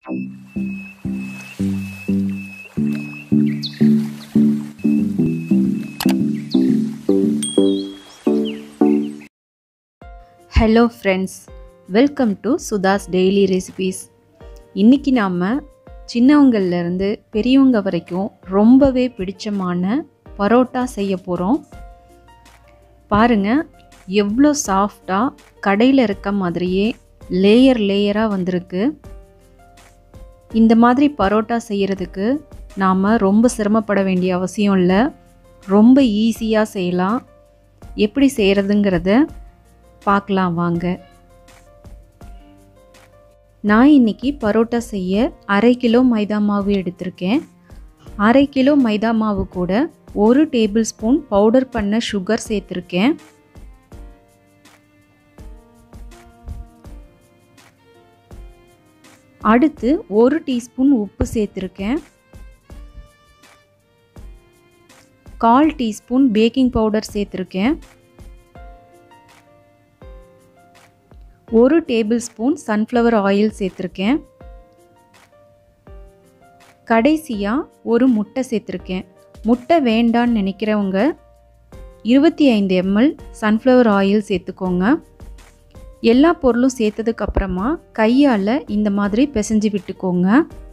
Hello friends, welcome to Sudha's daily recipes. இன்றைக்கி நாம் சின்னவங்கள்லேருந்து பெரியவங்க வரைக்கும் ரொம்பவே பிடிச்சமான பரோட்டா செய்ய போகிறோம். பாருங்கள், எவ்வளோ சாஃப்டாக கடையில் இருக்க மாதிரியே லேயராக வந்திருக்கு. இந்த மாதிரி பரோட்டா செய்கிறதுக்கு நாம் ரொம்ப சிரமப்பட வேண்டிய அவசியம் இல்லை. ரொம்ப ஈஸியாக செய்யலாம். எப்படி செய்கிறதுங்கிறத பார்க்கலாம் வாங்க. நான் இன்றைக்கி பரோட்டா செய்ய 1/2 கிலோ மைதா மாவு எடுத்திருக்கேன். 1/2 கிலோ மைதா மாவு கூட 1 டேபிள் ஸ்பூன் பவுடர் பண்ண சுகர் சேர்த்துருக்கேன். அடுத்து 1 டீஸ்பூன் உப்பு சேர்த்துருக்கேன். 1/4 டீஸ்பூன் பேக்கிங் பவுடர் சேர்த்துருக்கேன். 1 டேபிள் ஸ்பூன் சன்ஃப்ளவர் ஆயில் சேர்த்துருக்கேன். கடைசியாக ஒரு முட்டை சேர்த்துருக்கேன். முட்டை வேண்டான்னு நினைக்கிறவங்க 25 ml சன்ஃப்ளவர் ஆயில் சேர்த்துக்கோங்க. எல்லா பொருளும் சேர்த்ததுக்கப்புறமா கையால் இந்த மாதிரி பிசைஞ்சு விட்டுக்கோங்க.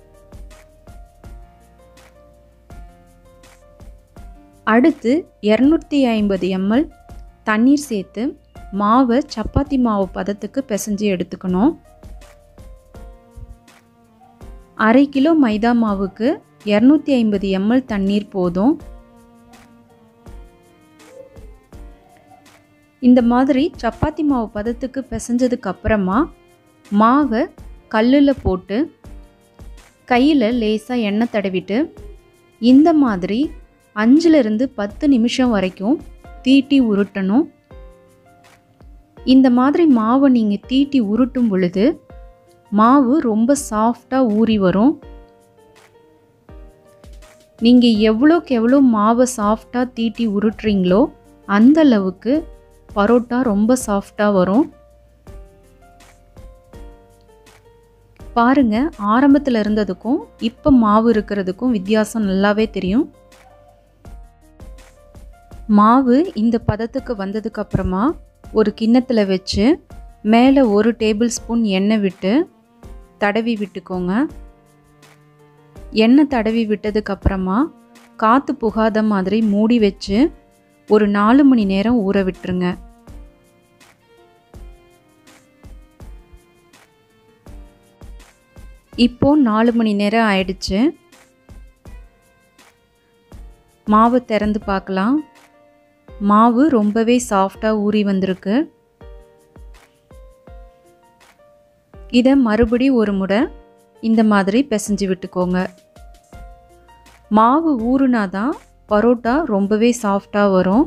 அடுத்து 250 ml தண்ணீர் சேர்த்து மாவை சப்பாத்தி மாவு பதத்துக்கு பிசைஞ்சு எடுத்துக்கணும். 1/2 கிலோ மைதா மாவுக்கு 250 ml தண்ணீர் போதும். இந்த மாதிரி சப்பாத்தி மாவு பதத்துக்கு பிசைஞ்சதுக்கு அப்புறமா மாவை கல்லில் போட்டு கையில் லேசாக எண்ணெய் தடவிட்டு இந்த மாதிரி 5லிருந்து 10 நிமிஷம் வரைக்கும் தீட்டி உருட்டணும். இந்த மாதிரி மாவை நீங்கள் தீட்டி உருட்டும் பொழுது மாவு ரொம்ப சாஃப்டாக ஊறி வரும். நீங்கள் எவ்வளோக்கு எவ்வளோ மாவை சாஃப்டாக தீட்டி உருட்டுறீங்களோ அந்த அளவுக்கு பரோட்டா ரொம்ப சாஃப்டாக வரும். பாருங்கள், ஆரம்பத்தில் இருந்ததுக்கும் இப்போ மாவு இருக்கிறதுக்கும் வித்தியாசம் நல்லாவே தெரியும். மாவு இந்த பதத்துக்கு வந்ததுக்கப்புறமா ஒரு கிண்ணத்தில் வச்சு மேலே 1 டேபிள் ஸ்பூன் எண்ணெய் விட்டு தடவி விட்டுக்கோங்க. எண்ணெய் தடவி விட்டதுக்கப்புறமா காற்று புகாத மாதிரி மூடி வச்சு ஒரு 4 மணி நேரம் ஊற விட்டுருங்க. இப்போ 4 மணி நேரம் ஆயிடுச்சு. மாவு திறந்து பார்க்கலாம். மாவு ரொம்பவே சாஃப்டாக ஊறி வந்திருக்கு. இதை மறுபடி ஒரு முறை இந்த மாதிரி பிசைஞ்சு விட்டுக்கோங்க. மாவு ஊறுனாதான் பரோட்டா ரொம்பவே சாஃப்டாக வரும்.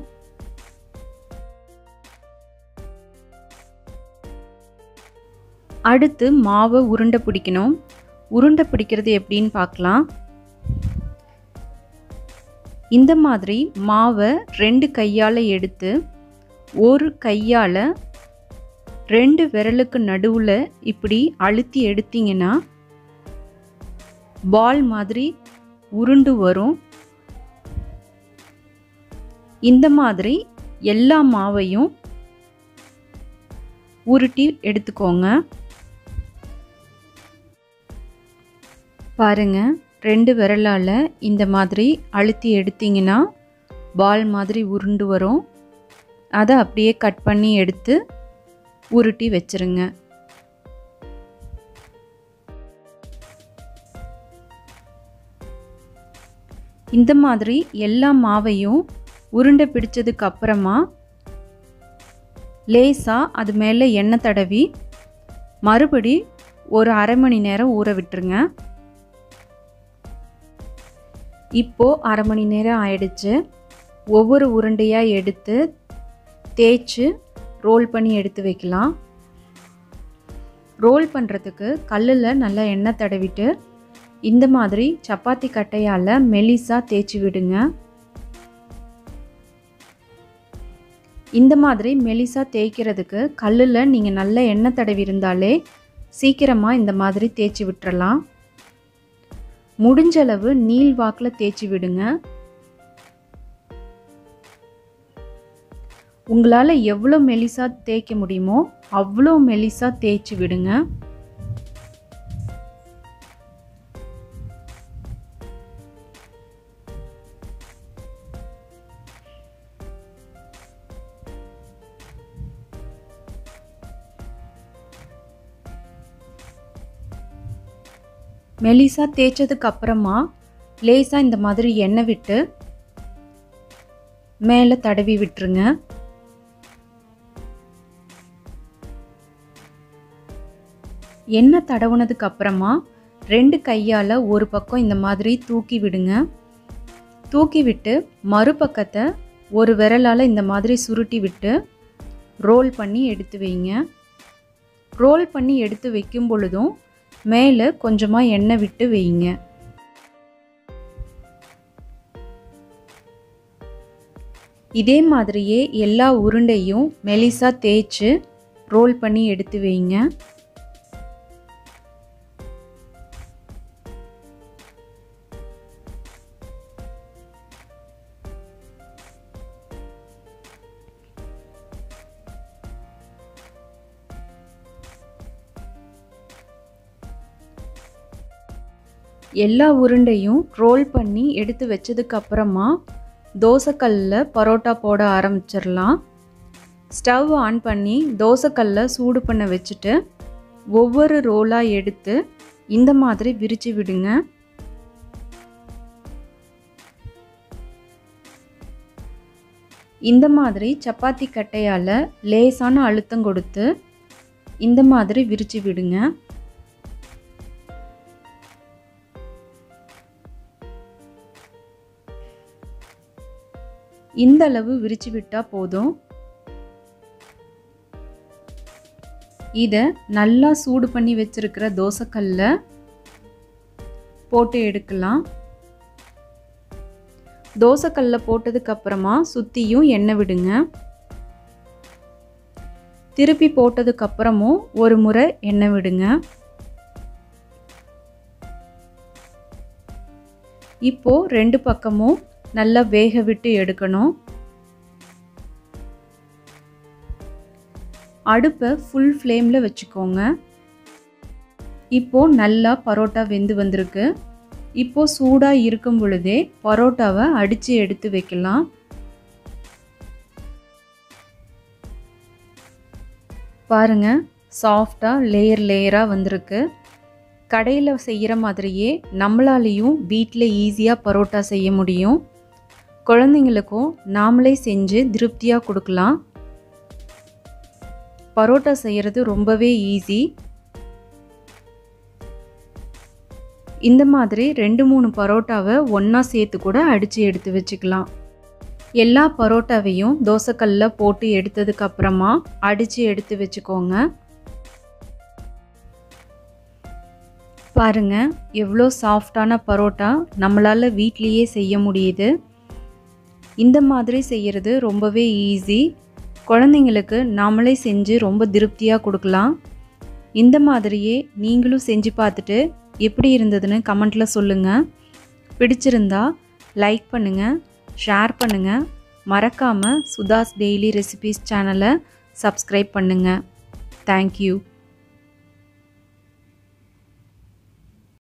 அடுத்து மாவை உருண்டை பிடிக்கணும். உருண்டை பிடிக்கிறது எப்படின்னு பார்க்கலாம். இந்த மாதிரி மாவை 2 கையால் எடுத்து ஒரு கையால் 2 விரலுக்கு நடுவில் இப்படி அழுத்தி எடுத்தீங்கன்னா பால் மாதிரி உருண்டு வரும். இந்த மாதிரி எல்லா மாவையும் உருட்டி எடுத்துக்கோங்க. பாருங்க, 2 விரலால் இந்த மாதிரி அழுத்தி எடுத்தீங்கன்னா பால் மாதிரி உருண்டு வரும். அதை அப்படியே கட் பண்ணி எடுத்து உருட்டி வச்சிருங்க. இந்த மாதிரி எல்லா மாவையும் உருண்டை பிடிச்சதுக்கு அப்புறமா லேசாக அது மேலே எண்ணெய் தடவி மறுபடி ஒரு 1/2 மணி நேரம் ஊற விட்டுருங்க. இப்போது 1/2 மணி நேரம் ஆயிடுச்சு. ஒவ்வொரு உருண்டையாக எடுத்து தேய்ச்சி ரோல் பண்ணி எடுத்து வைக்கலாம். ரோல் பண்ணுறதுக்கு கல்லில் நல்லா எண்ணெய் தடவிட்டு இந்த மாதிரி சப்பாத்தி கட்டையால் மெலிசாக தேய்ச்சி விடுங்க. இந்த மாதிரி மெலிசாக தேய்க்கிறதுக்கு கல்லில் நீங்கள் நல்ல எண்ணெய் தடவி இருந்தாலே சீக்கிரமாக இந்த மாதிரி தேய்ச்சி விட்டுறலாம். முடிஞ்ச அளவு நீள் வாக்கில் தேய்ச்சி விடுங்க. உங்களால் எவ்வளோ மெலிசா தேய்க்க முடியுமோ அவ்வளோ மெலிசா தேய்ச்சி விடுங்க. மெலிசா தேய்ச்சதுக்கு அப்புறமா லேசாக இந்த மாதிரி எண்ணெய் விட்டு மேலே தடவி விட்டுருங்க. எண்ணெய் தடவுனதுக்கு அப்புறமா 2 கையால் ஒரு பக்கம் இந்த மாதிரி தூக்கி விடுங்க. தூக்கி விட்டு மறுபக்கத்தை ஒரு விரலால் இந்த மாதிரி சுருட்டி விட்டு ரோல் பண்ணி எடுத்து வைங்க. ரோல் பண்ணி எடுத்து வைக்கும் பொழுதும் மேலே கொஞ்சமாக எண்ணெய் விட்டு வைங்க. இதே மாதிரியே எல்லா உருண்டையும் மெலிசா தேய்ச்சி ரோல் பண்ணி எடுத்து வைங்க. எல்லா உருண்டையும் ரோல் பண்ணி எடுத்து வச்சதுக்கு அப்புறமா தோசைக்கல்லில் பரோட்டா போட ஆரம்பிச்சிடலாம். ஸ்டவ் ஆன் பண்ணி தோசைக்கல்லை சூடு பண்ண வச்சுட்டு ஒவ்வொரு ரோலாக எடுத்து இந்த மாதிரி விரித்து விடுங்க. இந்த மாதிரி சப்பாத்தி கட்டையால் லேசான அழுத்தம் கொடுத்து இந்த மாதிரி விரித்து விடுங்க. இந்த அளவு விரிச்சு விட்டா போதும். இதை நல்லா சூடு பண்ணி வச்சிருக்கிற தோசைக்கல்ல போட்டு எடுக்கலாம். தோசைக்கல்ல போட்டதுக்கு அப்புறமா சுத்தியும் எண்ணெய் விடுங்க. திருப்பி போட்டதுக்கு அப்புறமும் ஒரு முறை எண்ணெய் விடுங்க. இப்போ 2 பக்கமும் நல்லா வேக விட்டு எடுக்கணும். அடுப்பை ஃபுல் ஃப்ளேமில் வச்சுக்கோங்க. இப்போது நல்லா பரோட்டா வெந்து வந்திருக்கு. இப்போது சூடாக இருக்கும் பொழுதே பரோட்டாவை அடித்து எடுத்து வைக்கலாம். பாருங்கள், சாஃப்டாக லேயராக வந்திருக்கு. கடையில் செய்கிற மாதிரியே நம்மளாலேயும் வீட்டில் ஈஸியாக பரோட்டா செய்ய முடியும். குழந்தைங்களுக்கும் நாமளே செஞ்சு திருப்தியாக கொடுக்கலாம். பரோட்டா செய்கிறது ரொம்பவே ஈஸி. இந்த மாதிரி 2-3 பரோட்டாவை ஒன்றா சேர்த்து கூட அடித்து எடுத்து வச்சுக்கலாம். எல்லா பரோட்டாவையும் தோசைக்கல்லில் போட்டு எடுத்ததுக்கு அப்புறமா அடித்து எடுத்து வச்சுக்கோங்க. பாருங்கள், எவ்வளோ சாஃப்டான பரோட்டா நம்மளால் வீட்லேயே செய்ய முடியுது. இந்த மாதிரி செய்கிறது ரொம்பவே ஈஸி. குழந்தைங்களுக்கு நாமளே செஞ்சு ரொம்ப திருப்தியாக கொடுக்கலாம். இந்த மாதிரியே நீங்களும் செஞ்சு பார்த்துட்டு எப்படி இருந்ததுன்னு கமெண்ட்டில் சொல்லுங்கள். பிடிச்சிருந்தா லைக் பண்ணுங்கள், ஷேர் பண்ணுங்கள். மறக்காமல் சுதாஸ் டெய்லி ரெசிபீஸ் சேனலை சப்ஸ்கிரைப் பண்ணுங்கள். தேங்க்யூ.